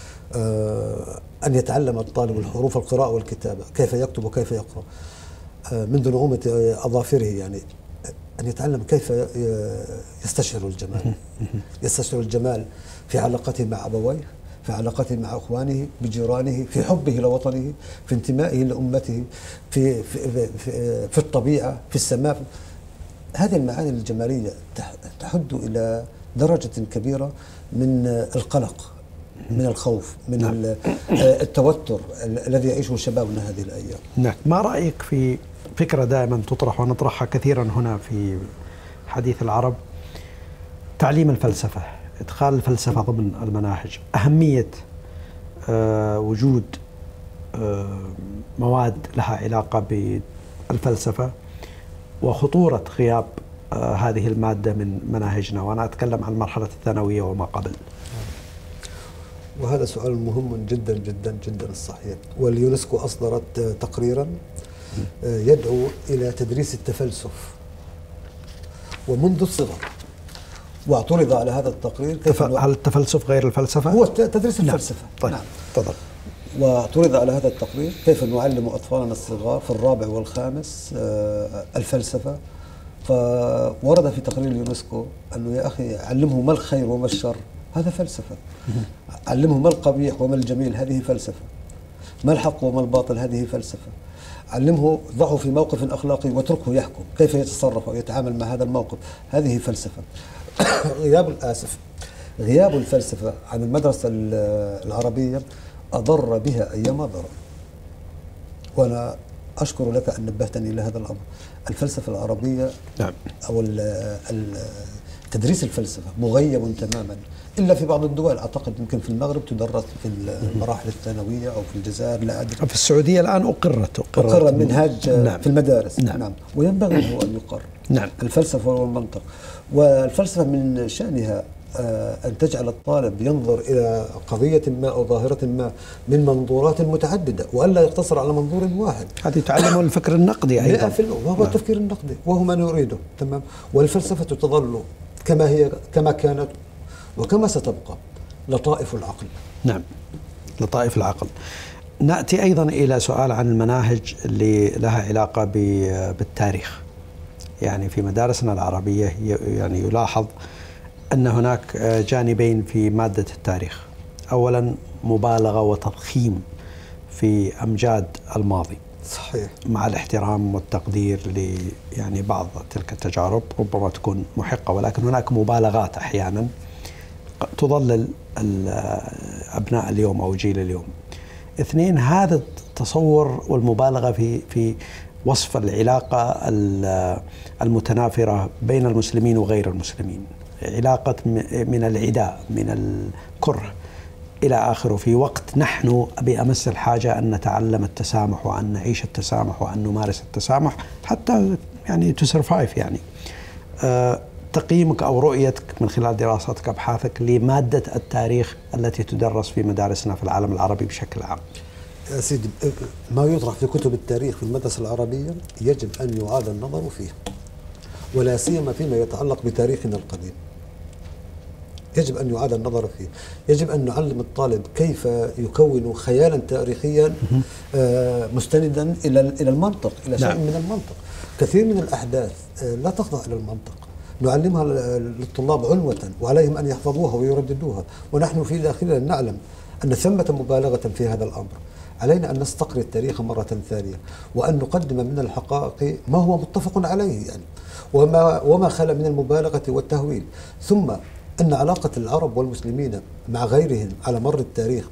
أن يتعلم الطالب الحروف، القراءة والكتابة، كيف يكتب وكيف يقرأ، منذ نعومة أظافره، يعني أن يتعلم كيف يستشعر الجمال. يستشعر الجمال في علاقته مع أبويه، في علاقته مع أخوانه، بجيرانه، في حبه لوطنه، في انتمائه لأمته، في, في, في, في الطبيعة، في السماء. هذه المعاني الجمالية تحد إلى درجة كبيرة من القلق، من الخوف، من نعم. التوتر الذي يعيشه شبابنا هذه الأيام. نعم. ما رأيك في فكرة دائما تطرح ونطرحها كثيرا هنا في حديث العرب، تعليم الفلسفة، إدخال الفلسفة ضمن المناهج، أهمية آه وجود آه مواد لها علاقة بالفلسفة، وخطورة غياب آه هذه المادة من مناهجنا، وأنا أتكلم عن المرحلة الثانوية وما قبل. وهذا سؤال مهم جدا جدا جدا الصحيح. واليونسكو أصدرت تقريرا يدعو إلى تدريس التفلسف ومنذ الصغر، واعترض على هذا التقرير. كيف هل التفلسف غير الفلسفة؟ هو تدريس الفلسفة. نعم. طيب. نعم. تفضل. واعترض على هذا التقرير، كيف نعلم أطفالنا الصغار في الرابع والخامس الفلسفة. فورد في تقرير اليونسكو أنه يا أخي علمه ما الخير وما الشر، هذا فلسفة. علمه ما القبيح وما الجميل، هذه فلسفة. ما الحق وما الباطل، هذه فلسفة. علمه ضعه في موقف أخلاقي واتركه يحكم كيف يتصرف أو يتعامل مع هذا الموقف، هذه فلسفة. غياب الآسف غياب الفلسفة عن المدرسة العربية أضر بها أيما ضر. وأنا أشكر لك أن نبهتني إلى هذا الأمر. الفلسفة العربية نعم. أو تدريس الفلسفة مغيب تماما، إلا في بعض الدول. أعتقد يمكن في المغرب تدرس في المراحل الثانوية أو في الجزائر، لا أدري. في السعودية الآن أقرت أقرت, أقرت منهاج نعم. في المدارس. نعم. نعم. وينبغي هو أن يقر. نعم. الفلسفة والمنطق. والفلسفة من شأنها أن تجعل الطالب ينظر إلى قضية ما أو ظاهرة ما من منظورات متعددة، وألا يقتصر على منظور واحد. هذه تعلم الفكر النقدي أيضا، وهو التفكير النقدي، وهو ما نريده. تمام. والفلسفة تظل كما هي، كما كانت وكما ستبقى، لطائف العقل. نعم، لطائف العقل. نأتي أيضا إلى سؤال عن المناهج اللي لها علاقة بالتاريخ. يعني في مدارسنا العربية يعني يلاحظ أن هناك جانبين في مادة التاريخ. أولا مبالغة وتضخيم في أمجاد الماضي، صحيح، مع الاحترام والتقدير ل يعني بعض تلك التجارب ربما تكون محقة، ولكن هناك مبالغات أحيانا تضلل أبناء اليوم أو جيل اليوم. اثنين، هذا التصور والمبالغة في في وصف العلاقة المتنافرة بين المسلمين وغير المسلمين، علاقة من العداء، من الكره إلى آخره، في وقت نحن بأمس الحاجة أن نتعلم التسامح وأن نعيش التسامح وأن نمارس التسامح حتى يعني to survive. يعني أه تقييمك أو رؤيتك من خلال دراستك أبحاثك لمادة التاريخ التي تدرس في مدارسنا في العالم العربي بشكل عام. يا سيدي، ما يطرح في كتب التاريخ في المدرسة العربية يجب أن يعاد النظر فيه، ولا سيما فيما يتعلق بتاريخنا القديم. يجب أن يعاد النظر فيه. يجب أن نعلم الطالب كيف يكون خيالا تاريخيا مستندا إلى إلى المنطق، إلى شيء من المنطق. كثير من الأحداث لا تخضع إلى المنطق، نعلمها للطلاب عنوة وعليهم أن يحفظوها ويرددوها، ونحن في داخلنا نعلم أن ثمة مبالغة في هذا الأمر. علينا أن نستقرئ التاريخ مرة ثانية، وأن نقدم من الحقائق ما هو متفق عليه، يعني وما وما خلا من المبالغة والتهويل. ثم أن علاقة العرب والمسلمين مع غيرهم على مر التاريخ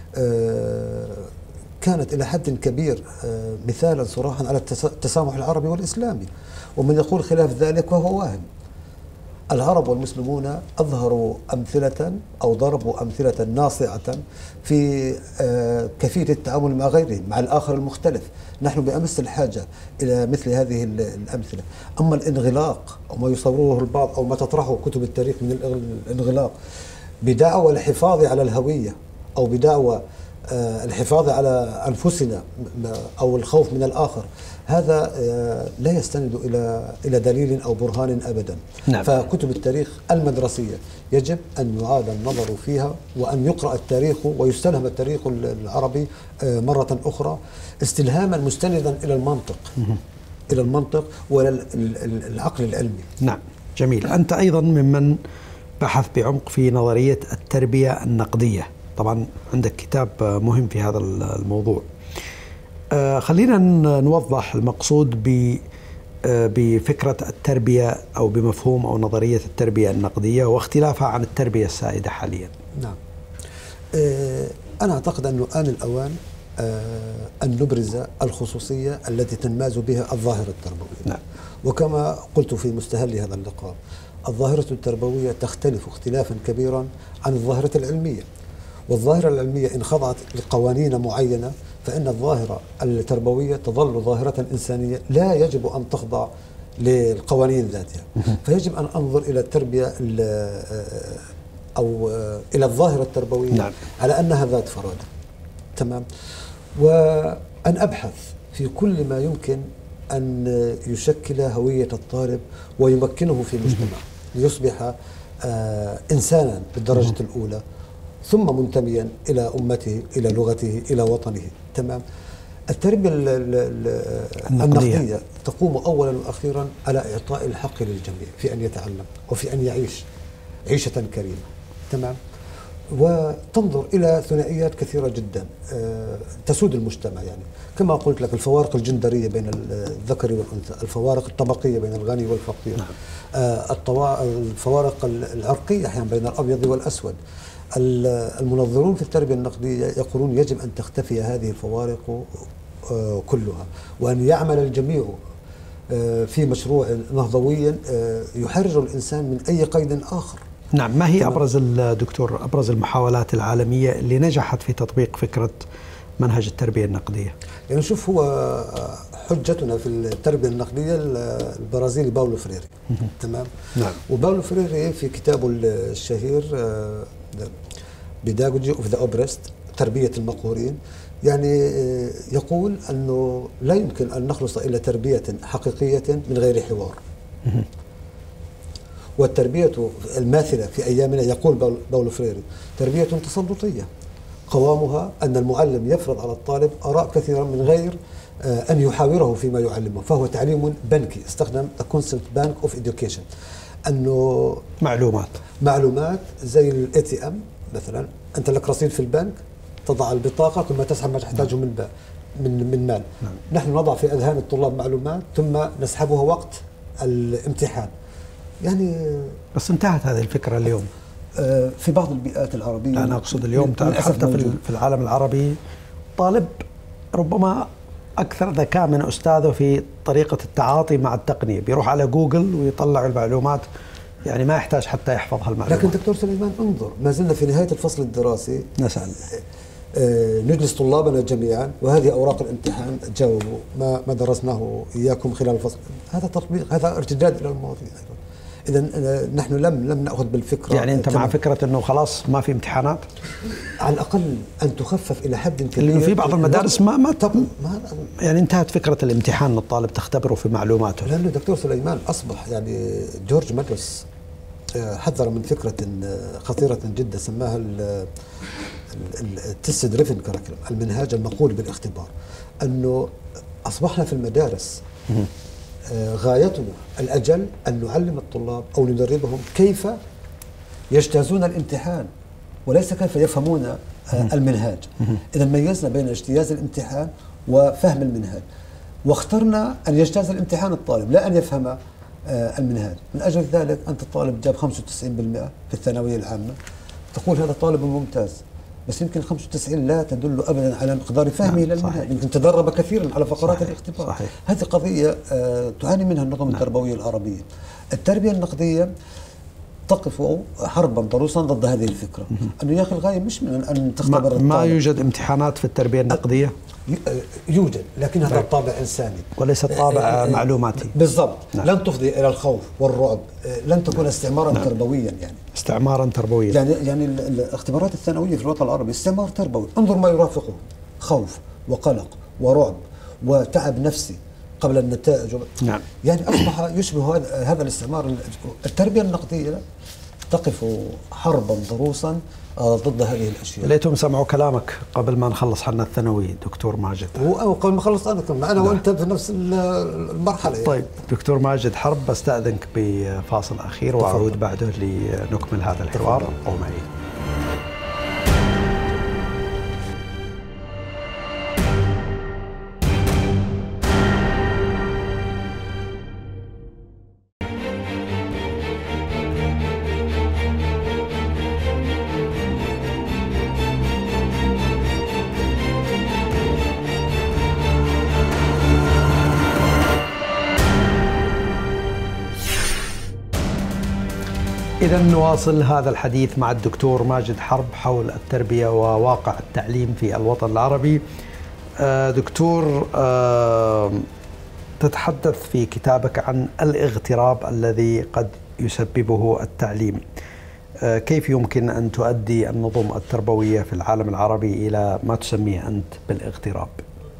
كانت إلى حد كبير مثالا صراحا على التسامح العربي والإسلامي، ومن يقول خلاف ذلك وهو واهم. العرب والمسلمون أظهروا أمثلة أو ضربوا أمثلة ناصعة في كيفية التعامل مع غيرهم، مع الآخر المختلف. نحن بأمس الحاجة إلى مثل هذه الأمثلة. أما الانغلاق أو ما يصوره البعض أو ما تطرحه كتب التاريخ من الانغلاق بدعوى الحفاظ على الهوية أو بدعوى الحفاظ على أنفسنا أو الخوف من الآخر، هذا لا يستند إلى إلى دليل أو برهان أبدا. نعم. فكتب التاريخ المدرسية يجب أن يعاد النظر فيها، وأن يقرأ التاريخ ويستلهم التاريخ العربي مرة أخرى استلهاما مستندا إلى المنطق إلى المنطق وإلى العقل العلمي. نعم، جميل. أنت أيضا ممن بحث بعمق في نظرية التربية النقدية، طبعا عندك كتاب مهم في هذا الموضوع. آه خلينا نوضح المقصود ب بفكرة التربية أو بمفهوم أو نظرية التربية النقدية واختلافها عن التربية السائدة حاليا. نعم، آه أنا أعتقد أنه آن الأوان آه أن نبرز الخصوصية التي تنماز بها الظاهرة التربوية. نعم. وكما قلت في مستهل هذا اللقاء، الظاهرة التربوية تختلف اختلافا كبيرا عن الظاهرة العلمية، والظاهرة العلمية إن خضعت لقوانين معينة فإن الظاهرة التربوية تظل ظاهرة إنسانية لا يجب أن تخضع للقوانين ذاتها. فيجب أن أنظر إلى التربية أو إلى الظاهرة التربوية نعم. على أنها ذات فرادة، تمام، وأن أبحث في كل ما يمكن أن يشكل هوية الطالب ويمكنه في مجتمع ليصبح آه إنسانا بالدرجة الأولى، ثم منتميا إلى أمته، إلى لغته، إلى وطنه، تمام. التربية النقدية تقوم أولا وأخيرا على إعطاء الحق للجميع في أن يتعلم وفي أن يعيش عيشة كريمة، تمام، وتنظر إلى ثنائيات كثيرة جدا تسود المجتمع. يعني كما قلت لك، الفوارق الجندرية بين الذكر والأنثى، الفوارق الطبقية بين الغني والفقير، نعم. الفوارق العرقية أحيانا بين الأبيض والأسود. المنظرون في التربية النقدية يقولون يجب أن تختفي هذه الفوارق كلها، وأن يعمل الجميع في مشروع نهضوي يحرر الإنسان من أي قيد آخر. نعم. ما هي أبرز الدكتور أبرز المحاولات العالمية اللي نجحت في تطبيق فكرة منهج التربية النقدية؟ يعني شوف، هو حجتنا في التربية النقدية البرازيلي باولو فريري، تمام. نعم. وباولو فريري في كتابه الشهير بيداغوجي اوف ذا اوبرست، تربية المقهورين، يعني يقول أنه لا يمكن أن نخلص إلى تربية حقيقية من غير حوار. والتربية الماثلة في أيامنا، يقول باولو فريري، تربية تسلطية قوامها أن المعلم يفرض على الطالب آراء كثيرة من غير أن يحاوره فيما يعلمه، فهو تعليم بنكي. استخدم the concept bank of education، أنه معلومات معلومات زي الاي تي ام مثلا، أنت لك رصيد في البنك، تضع البطاقة ثم تسحب ما تحتاجه من من من مال. نعم. نحن نضع في أذهان الطلاب معلومات ثم نسحبها وقت الامتحان. يعني بس انتهت هذه الفكرة اليوم في بعض البيئات العربية. لا، أنا أقصد اليوم حتى في العالم العربي طالب ربما أكثر ذكاء من أستاذه في طريقة التعاطي مع التقنية، بيروح على جوجل ويطلع المعلومات، يعني ما يحتاج حتى يحفظ هالمعلومات. لكن دكتور سليمان، انظر، ما زلنا في نهاية الفصل الدراسي نسأل نجلس طلابنا جميعا وهذه أوراق الامتحان، جاوبوا ما ما درسناه إياكم خلال الفصل. هذا تطبيق، هذا ارتجال إلى الماضي. إذا نحن لم لم نأخذ بالفكرة. يعني أنت مع فكرة إنه خلاص ما في امتحانات؟ على الأقل أن تخفف إلى حد كبير. لأنه في بعض المدارس ما ما, ما يعني انتهت فكرة الامتحان، الطالب تختبره في معلوماته. لأنه دكتور سليمان أصبح، يعني جورج مادرس حذر من فكرة خطيرة جدا سماها التست دريفن كاريكولم، المنهاج المقول بالاختبار. أنه أصبحنا في المدارس غايتنا الأجل أن نعلم الطلاب أو ندربهم كيف يجتازون الامتحان وليس كيف يفهمون المنهاج. إذا ميزنا بين اجتياز الامتحان وفهم المنهاج، واخترنا أن يجتاز الامتحان الطالب لا أن يفهم المنهاج. من أجل ذلك أنت الطالب جاب خمسة وتسعين بالمئة في الثانوية العامة، تقول هذا طالب ممتاز، بس يمكن خمسة وتسعين لا تدل أبدا على مقدار فهمه للمنهج، يمكن تدرب كثيرا على فقرات صحيح. الاختبار. صحيح. هذه قضية تعاني منها النظم نعم. التربوية العربية. التربية النقدية تقف حربا ضروسا ضد هذه الفكرة. أنه يا أخي الغاية مش من أن تختبر ما, الطالب. ما يوجد امتحانات في التربية النقدية؟ يوجد، لكن هذا طابع إنساني وليس طابع معلوماتي. بالضبط. نعم. لن تفضي إلى الخوف والرعب، لن تكون نعم. استعمارا نعم. تربويا يعني استعمارا تربويا يعني يعني الاختبارات الثانوية في الوطن العربي استعمار تربوي. انظر ما يرافقه: خوف وقلق ورعب وتعب نفسي قبل النتائج. نعم. يعني أصبح يشبه هذا الاستعمار. التربية النقدية تقف حربا ضروسا ضد هذه الاشياء. ليتهم سمعوا كلامك قبل ما نخلص حنا الثانوي دكتور ماجد. هو قبل ما خلص انا كمان انا وانت في نفس المرحله يعني. طيب دكتور ماجد حرب، بستأذنك بفاصل اخير واعود بعده لنكمل هذا الحوار. او معي. إذا نواصل هذا الحديث مع الدكتور ماجد حرب حول التربية وواقع التعليم في الوطن العربي. دكتور، تتحدث في كتابك عن الاغتراب الذي قد يسببه التعليم. كيف يمكن أن تؤدي النظم التربوية في العالم العربي إلى ما تسميه أنت بالاغتراب؟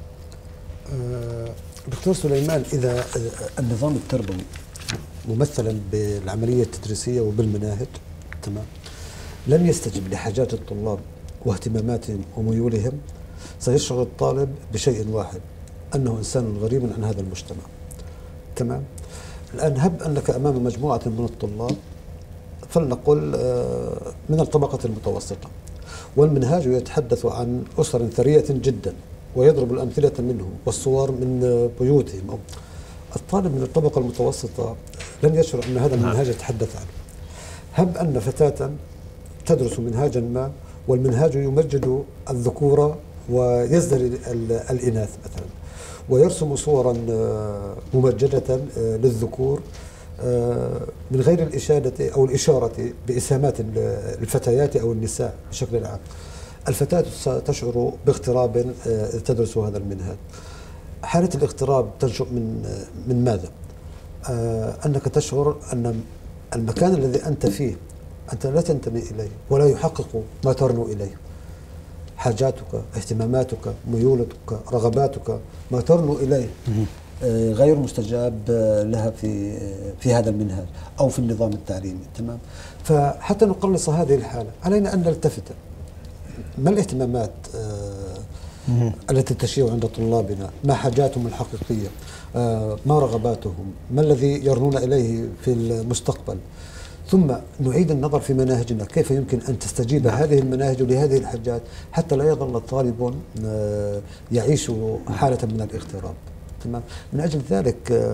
دكتور سليمان، إذا النظام التربوي ممثلا بالعملية التدريسية وبالمناهج تمام لم يستجب لحاجات الطلاب واهتماماتهم وميولهم، سيشعر الطالب بشيء واحد: أنه إنسان غريب عن هذا المجتمع. تمام. الآن هب أنك أمام مجموعة من الطلاب فلنقل من الطبقة المتوسطة، والمنهاج يتحدث عن أسر ثرية جدا ويضرب الأمثلة منهم والصور من بيوتهم. الطالب من الطبقة المتوسطة لن يشعر أن هذا المنهاج يتحدث عنه. هب أن فتاة تدرس منهاجا ما والمنهاج يمجد الذكورة ويزدري الإناث مثلا، ويرسم صورا ممجدة للذكور من غير الإشادة أو الإشارة بإسهامات الفتيات أو النساء بشكل عام، الفتاة ستشعر باغتراب تدرس هذا المنهاج. حالة الاغتراب تنشأ من من ماذا؟ آه أنك تشعر أن المكان الذي أنت فيه أنت لا تنتمي إليه ولا يحقق ما ترنو إليه. حاجاتك، اهتماماتك، ميولتك، رغباتك، ما ترنو إليه آه غير مستجاب لها في في هذا المنهاج أو في النظام التعليمي. تمام. فحتى نقلص هذه الحالة علينا أن نلتفت ما الاهتمامات آه التي تشيع عند طلابنا، ما حاجاتهم الحقيقية، ما رغباتهم، ما الذي يرنون إليه في المستقبل، ثم نعيد النظر في مناهجنا كيف يمكن أن تستجيب هذه المناهج لهذه الحاجات حتى لا يظل الطالب يعيش حالة من الاغتراب. تمام. من أجل ذلك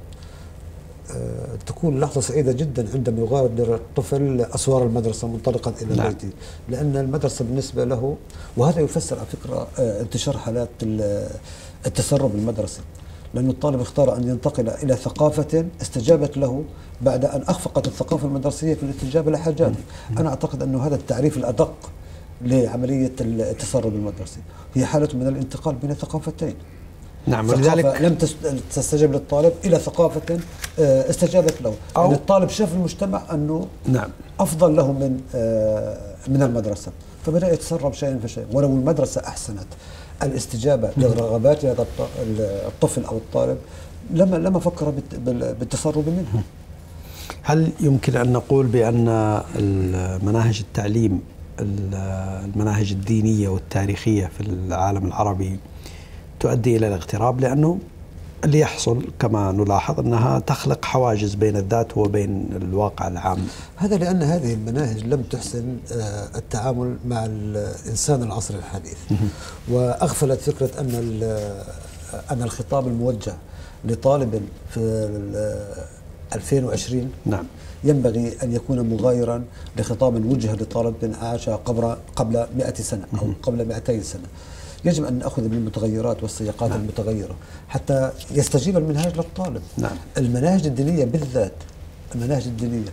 تكون لحظة سعيدة جدا عندما يغادر الطفل أسوار المدرسة منطلقا إلى نعم. بيته، لأن المدرسة بالنسبة له، وهذا يفسر على فكرة انتشار حالات التسرب المدرسي، لأن الطالب اختار أن ينتقل إلى ثقافة استجابت له بعد أن أخفقت الثقافة المدرسية في الاستجابة لحاجاته. أنا أعتقد أن هذا التعريف الأدق لعملية التسرب المدرسي هي حالة من الانتقال بين ثقافتين. نعم. ولذلك لم تستجب للطالب إلى ثقافة استجابت له، أو يعني الطالب شاف المجتمع أنه نعم أفضل له من من المدرسة، فبدأ يتسرب شيئا فشيئا. ولو المدرسة أحسنت الاستجابة لرغبات هذا الطفل أو الطالب لما لما فكر بالتسرب منه. هل يمكن أن نقول بأن المناهج التعليم المناهج الدينية والتاريخية في العالم العربي تؤدي إلى الاغتراب؟ لأنه اللي يحصل كما نلاحظ أنها تخلق حواجز بين الذات وبين الواقع العام. هذا لأن هذه المناهج لم تحسن التعامل مع الإنسان العصر الحديث، وأغفلت فكرة أن أن الخطاب الموجه لطالب في ألفين وعشرين نعم ينبغي أن يكون مغايرا لخطاب وجه لطالب عاش قبل قبل مئة سنة أو قبل مئتين سنة. يجب أن نأخذ من المتغيرات والسياقات نعم. المتغيرة حتى يستجيب المنهاج للطالب. نعم. المناهج الدينية بالذات، المناهج الدينية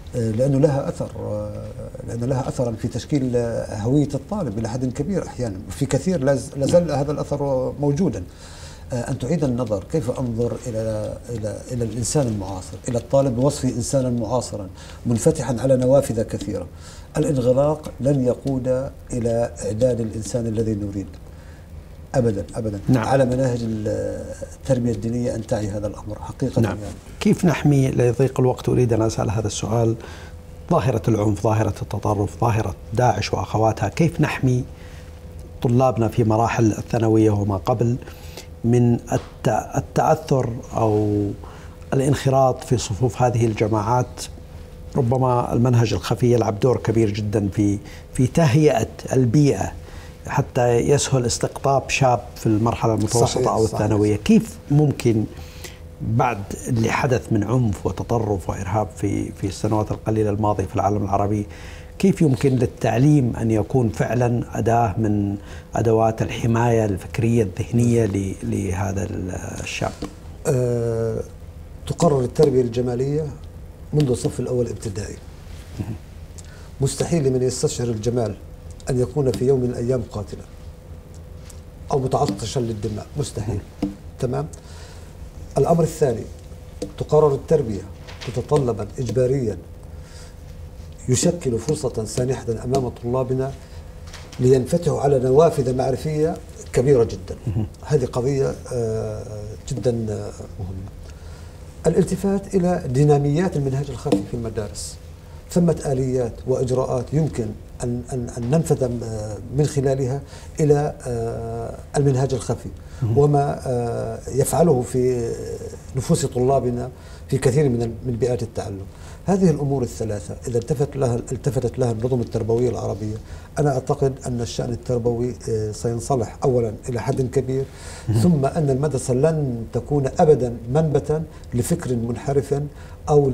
لأنه لها أثر، لأن لها أثرا في تشكيل هوية الطالب إلى حد كبير أحيانا، في كثير لا زال هذا الأثر موجودا. أن تعيد النظر كيف أنظر إلى إلى إلى الإنسان المعاصر، إلى الطالب بوصفه إنسانا معاصرا منفتحا على نوافذ كثيرة. الانغلاق لن يقود إلى إعداد الإنسان الذي نريد أبدا أبدا. نعم. على مناهج التربية الدينية أن تعي هذا الأمر حقيقة. نعم. يعني كيف نحمي، ليضيق الوقت أريد أن أسأل هذا السؤال، ظاهرة العنف، ظاهرة التطرف، ظاهرة داعش وأخواتها، كيف نحمي طلابنا في مراحل الثانوية وما قبل من التأثر أو الانخراط في صفوف هذه الجماعات؟ ربما المنهج الخفي يلعب دور كبير جدا في في تهيئة البيئة حتى يسهل استقطاب شاب في المرحلة المتوسطة أو الثانوية. كيف ممكن بعد اللي حدث من عنف وتطرف وإرهاب في في السنوات القليلة الماضية في العالم العربي، كيف يمكن للتعليم أن يكون فعلا أداة من أدوات الحماية الفكرية الذهنية لهذا الشاب؟ أه تقرر التربية الجمالية منذ الصف الأول ابتدائي. مستحيل لمن يستشعر الجمال أن يكون في يوم من الأيام قاتلا أو متعطشا للدماء، مستحيل. تمام. الأمر الثاني، تقرر التربية تتطلبا إجباريا يشكل فرصة سانحة أمام طلابنا لينفتحوا على نوافذ معرفية كبيرة جدا. هذه قضية جدا مهمة. الالتفات إلى ديناميات المنهج الخفي في المدارس. ثمة آليات وإجراءات يمكن أن أن أن ننفذ من خلالها إلى المنهاج الخفي وما يفعله في نفوس طلابنا في كثير من من بيئات التعلم. هذه الأمور الثلاثة إذا التفت لها التفتت لها النظم التربوية العربية، أنا أعتقد أن الشأن التربوي سينصلح أولا إلى حد كبير، ثم أن المدرسة لن تكون أبدا منبتا لفكر منحرف أو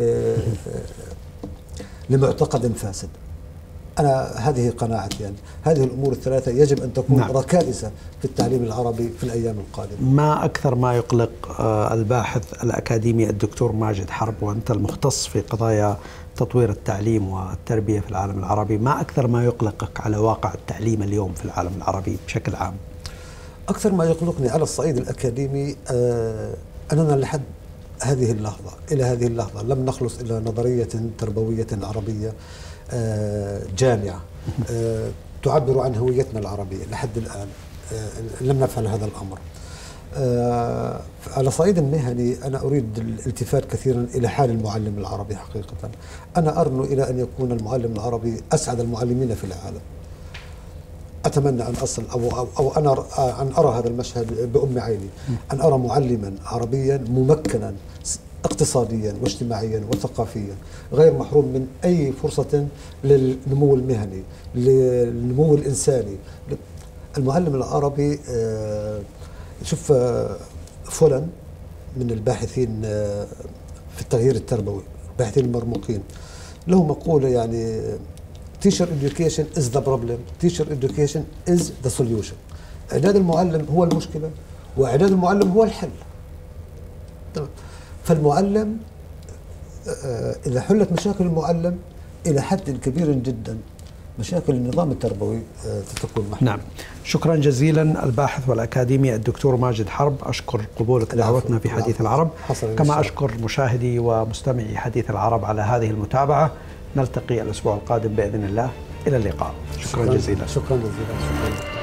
لمعتقد فاسد. أنا هذه قناعتي، يعني هذه الأمور الثلاثة يجب أن تكون نعم. ركائزة في التعليم العربي في الأيام القادمة. ما أكثر ما يقلق الباحث الأكاديمي الدكتور ماجد حرب، وأنت المختص في قضايا تطوير التعليم والتربية في العالم العربي، ما أكثر ما يقلقك على واقع التعليم اليوم في العالم العربي بشكل عام؟ أكثر ما يقلقني على الصعيد الأكاديمي أننا لحد هذه اللحظة إلى هذه اللحظة لم نخلص إلى نظرية تربوية عربية جامعة تعبر عن هويتنا العربية. لحد الآن لم نفعل هذا الأمر. على صعيد المهني أنا أريد الالتفات كثيرا إلى حال المعلم العربي. حقيقة أنا أرنو إلى أن يكون المعلم العربي أسعد المعلمين في العالم. أتمنى أن أصل أو, أو, أو أنا أن أرى هذا المشهد بأم عيني، أن أرى معلما عربيا ممكنا اقتصاديا واجتماعيا وثقافيا غير محروم من أي فرصة للنمو المهني، للنمو الإنساني. المعلم العربي شوف فلان من الباحثين في التغيير التربوي، الباحثين المرموقين، له مقولة يعني teacher education is the problem, teacher education is the solution. إعداد المعلم هو المشكلة وإعداد المعلم هو الحل. تمام. فالمعلم إذا حلت مشاكل المعلم إلى حد كبير جدا مشاكل النظام التربوي ستكون محلولة. نعم، شكرا جزيلا الباحث والأكاديمي الدكتور ماجد حرب. أشكر قبولك دعوتنا في حديث العرب، كما أشكر مشاهدي ومستمعي حديث العرب على هذه المتابعة. نلتقي الأسبوع القادم بإذن الله. إلى اللقاء. شكرا, شكرا جزيلا. شكرا جزيلا. شكرا.